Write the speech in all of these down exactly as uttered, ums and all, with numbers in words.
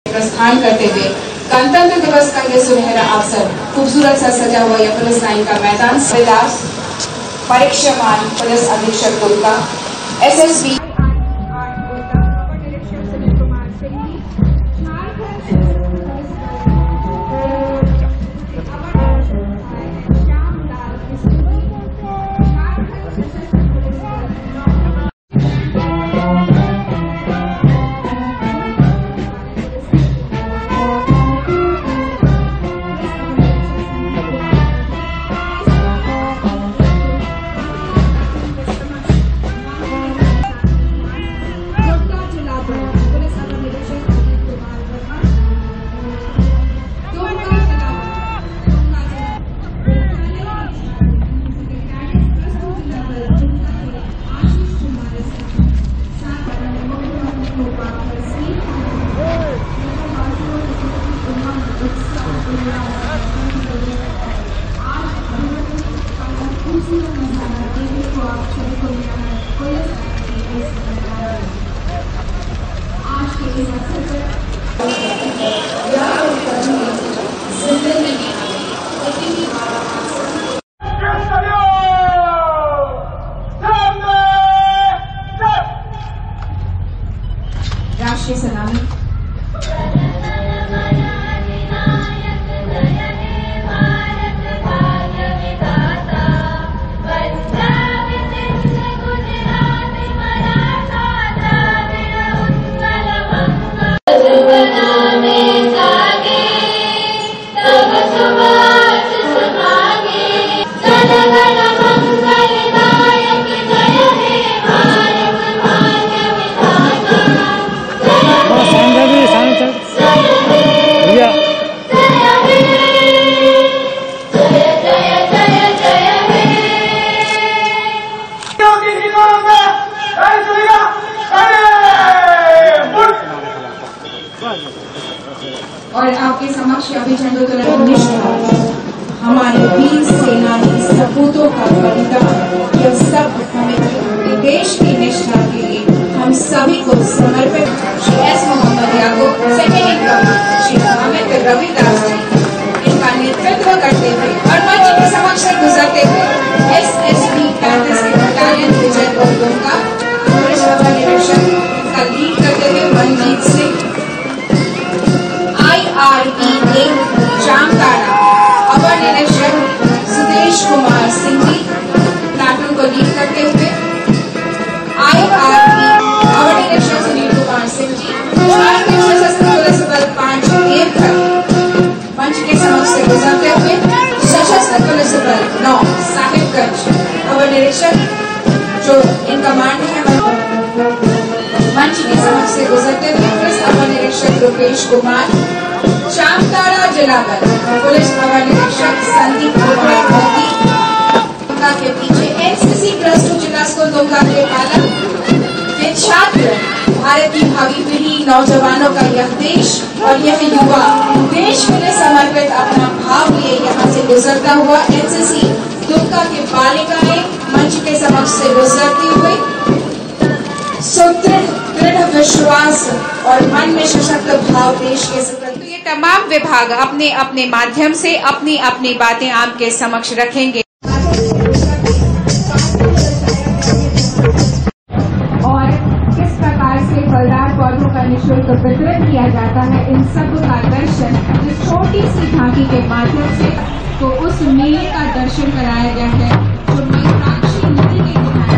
प्रस्थान करते हुए गणतंत्र दिवस का यह सुनहरा अवसर खूबसूरत सा सजा हुआ यह पुलिस लाइन का मैदान विलास परीक्षामान पुलिस अधीक्षक दुर्गा एस एस बी राष्ट्रीय सलामी और आपके समक्ष अभी झंडोत्तोलन निष्ठा हमारे वीर सेनानी सपूतों का बलिदान यह सब हमें देश की निष्ठा के लिए हम सभी को समर्पित। Shri S Mohammad Yakub second in command Shri Amit Ravidas ji इनका नेतृत्व करते हुए और मंच के समक्ष से गुजरते हुए एस एस बी पैंतीस के बटालियन विजय गोलगों का पुलिस महानिरीक्षक का लीड करते हुए Manjit Singh I R E A Jamtara अवर निरीक्षक सुदेश कुमार सिंह जी प्लाटून को लीड करते हुए आई आर ई अवर निरीक्षक सुनील कुमार सिंह जी झारखंड सशस्त्र पुलिस बल पांच देवघर मंच के समक्ष से गुजरते हुए सशस्त्र पुलिस बल नौ साहिबगंज अवर निरीक्षक जो इन कमांड है मंच के समक्ष से गुजरते हुए पुलिस अवर निरीक्षक रुपेश कुमार जामताड़ा जिला बल पुलिस अवर निरीक्षक संदीप कुमार मोदी दुमका के पीछे एनसीसी प्लस टू जिला स्कूल दुमका के पालक वे छात्र भारत की भावी पीढ़ी नौजवानों का यह देश और यह युवा देश के लिए समर्पित अपना भाव लिए यहाँ से गुजरता हुआ एनसीसी दुमका के बालिकाएं मंच के समक्ष से गुजरती हुई सुदृढ़ दृढ़ विश्वास और मन में सशक्त भाव देश के प्रति। ये तमाम विभाग अपने अपने माध्यम से अपनी अपनी बातें आपके समक्ष रखेंगे और किस प्रकार से फलदार पौधों का निःशुल्क वितरण किया जाता है इन सब का दर्शन इस छोटी सी झांकी के माध्यम से तो उस मेले का दर्शन कराया गया है जो मीनाक्षी नदी के किनारे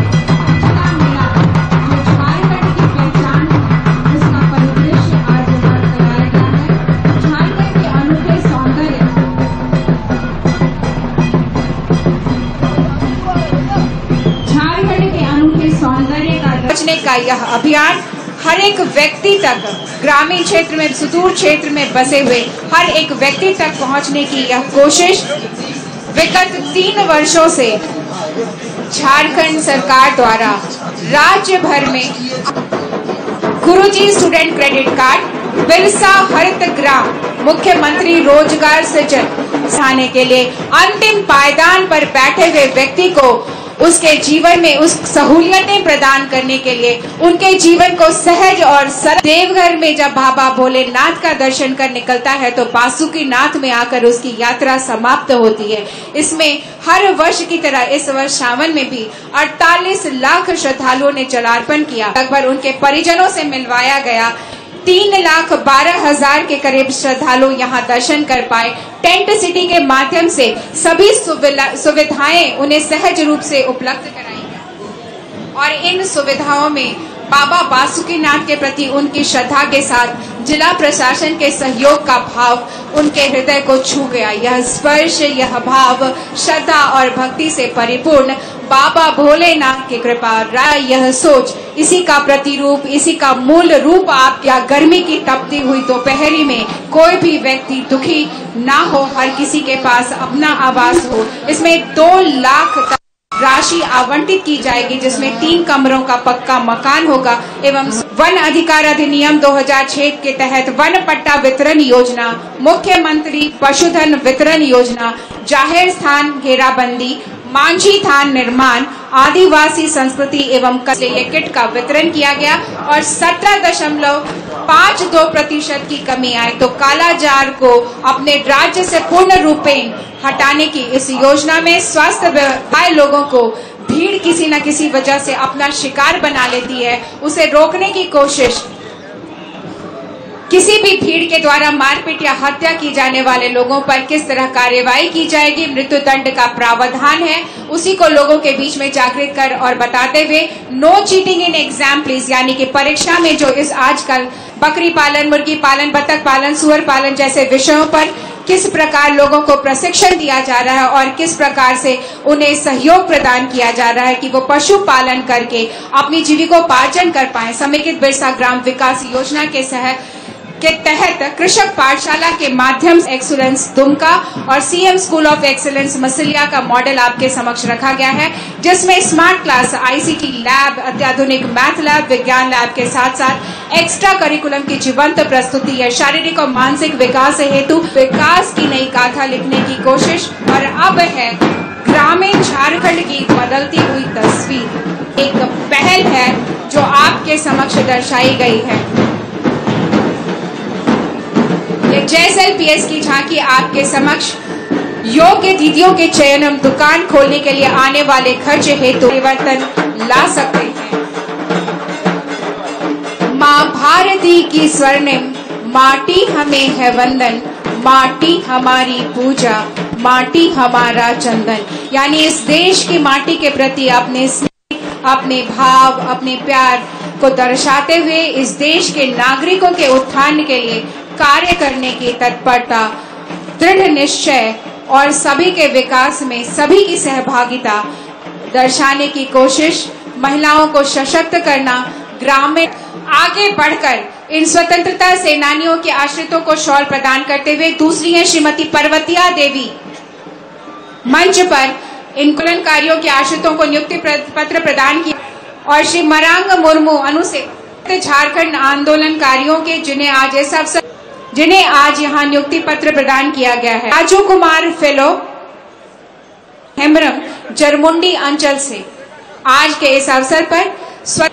का यह अभियान हर एक व्यक्ति तक ग्रामीण क्षेत्र में सुदूर क्षेत्र में बसे हुए हर एक व्यक्ति तक पहुंचने की यह कोशिश विगत तीन वर्षों से झारखंड सरकार द्वारा राज्य भर में Guruji student credit card Birsa Harit Gram मुख्यमंत्री रोजगार सृजन के लिए अंतिम पायदान पर बैठे हुए व्यक्ति को उसके जीवन में उस सहूलियतें प्रदान करने के लिए उनके जीवन को सहज और सरल। देवघर में जब बाबा भोलेनाथ का दर्शन कर निकलता है तो बासुकीनाथ में आकर उसकी यात्रा समाप्त होती है। इसमें हर वर्ष की तरह इस वर्ष सावन में भी अड़तालीस लाख श्रद्धालुओं ने जलार्पण किया। लगभग उनके परिजनों से मिलवाया गया। तीन लाख बारह हजार के करीब श्रद्धालु यहाँ दर्शन कर पाए। टेंट सिटी के माध्यम से सभी सुविधाएं उन्हें सहज रूप से उपलब्ध कराई गई और इन सुविधाओं में बाबा बासुकीनाथ के प्रति उनकी श्रद्धा के साथ जिला प्रशासन के सहयोग का भाव उनके हृदय को छू गया। यह स्पर्श, यह भाव श्रद्धा और भक्ति से परिपूर्ण बाबा भोलेनाथ की कृपा, यह सोच, इसी का प्रतिरूप, इसी का मूल रूप आप या गर्मी की तपती हुई दोपहरी में कोई भी व्यक्ति दुखी ना हो, हर किसी के पास अपना आवास हो। इसमें दो लाख तक राशि आवंटित की जाएगी, जिसमें तीन कमरों का पक्का मकान होगा एवं वन अधिकार अधिनियम दो हज़ार छह के तहत वन पट्टा वितरण योजना, मुख्यमंत्री पशुधन वितरण योजना, जाहिर स्थान घेराबंदी, मांझी थान निर्माण, आदिवासी संस्कृति एवं कचरे किट का वितरण किया गया और सत्रह दशमलव पाँच दो प्रतिशत की कमी आए तो कालाजार को अपने राज्य से पूर्ण रूपेण हटाने की इस योजना में स्वास्थ्य व्यवस्था लोगों को भीड़ किसी न किसी वजह से अपना शिकार बना लेती है, उसे रोकने की कोशिश, किसी भी भीड़ के द्वारा मारपीट या हत्या की जाने वाले लोगों पर किस तरह कार्यवाही की जाएगी, मृत्यु दंड का प्रावधान है, उसी को लोगों के बीच में जागृत कर और बताते हुए no cheating in exam please, यानी कि परीक्षा में जो इस आजकल बकरी पालन, मुर्गी पालन, बतख पालन, सुअर पालन जैसे विषयों पर किस प्रकार लोगों को प्रशिक्षण दिया जा रहा है और किस प्रकार से उन्हें सहयोग प्रदान किया जा रहा है कि वो पशु पालन करके अपनी जीविकोपार्जन कर पाए। समेकित बिरसा ग्राम विकास योजना के सह के तहत कृषक पाठशाला के माध्यम से एक्सीलेंस दुमका और CM school of excellence Masliya का मॉडल आपके समक्ष रखा गया है, जिसमें स्मार्ट क्लास, आईसीटी लैब, अत्याधुनिक मैथ लैब, विज्ञान लैब के साथ साथ एक्स्ट्रा करिकुलम की जीवंत प्रस्तुति है। शारीरिक और मानसिक विकास हेतु विकास की नई गाथा लिखने की कोशिश और अब है ग्रामीण झारखंड की बदलती हुई तस्वीर, एक पहल है जो आपके समक्ष दर्शाई गई है। जैसल पीएस की झांकी आपके समक्ष योग्य दीदियों के चयन हम दुकान खोलने के लिए आने वाले खर्च हेतु परिवर्तन ला सकते हैं। माँ भारती की स्वर्णिम माटी हमें है वंदन, माटी हमारी पूजा, माटी हमारा चंदन, यानी इस देश की माटी के प्रति अपने स्नेह, अपने भाव, अपने प्यार को दर्शाते हुए इस देश के नागरिकों के उत्थान के लिए कार्य करने की तत्परता, दृढ़ निश्चय और सभी के विकास में सभी की सहभागिता दर्शाने की कोशिश, महिलाओं को सशक्त करना, ग्रामीण आगे बढ़कर इन स्वतंत्रता सेनानियों के आश्रितों को शॉल प्रदान करते हुए। दूसरी है श्रीमती पर्वतिया देवी, मंच पर इन कुलनकारियों के आश्रितों को नियुक्ति पत्र प्रदान किया और श्री मरांग मुर्मू अनुसूचित झारखंड आंदोलनकारियों के जिन्हें आज इस अवसर जिन्हें आज यहाँ नियुक्ति पत्र प्रदान किया गया है। राजू कुमार फेलो हेमरम जरमुंडी अंचल से आज के इस अवसर पर स्व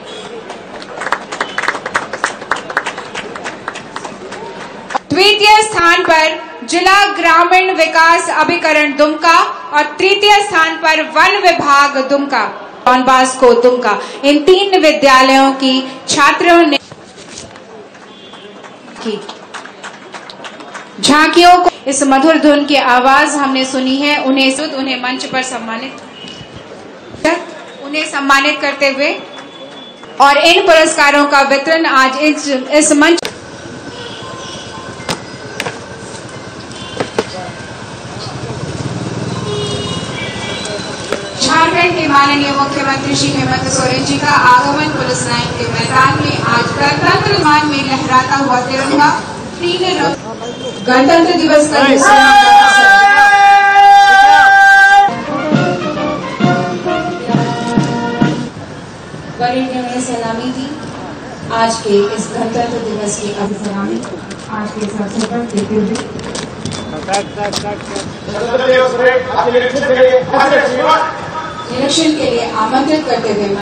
द्वितीय स्थान पर जिला ग्रामीण विकास अभिकरण दुमका और तृतीय स्थान पर वन विभाग दुमका, डॉन बॉस्को दुमका, इन तीन विद्यालयों की छात्रों ने की झांकियों को इस मधुर धुन की आवाज हमने सुनी है। उन्हें उन्हें मंच पर सम्मानित उन्हें सम्मानित करते हुए और इन पुरस्कारों का वितरण आज इस, इस मंच झारखंड के माननीय मुख्यमंत्री श्री हेमंत सोरेन जी का आगमन पुलिस लाइन के मैदान में आज गणतंत्र मान में लहराता हुआ तिरंगा तीन गणतंत्र दिवस का वरीय सलामी थी। आज के इस गणतंत्र दिवस की अभिसलामी आज के इस अवसर पर देते हुए निरीक्षण के लिए आमंत्रित करते हुए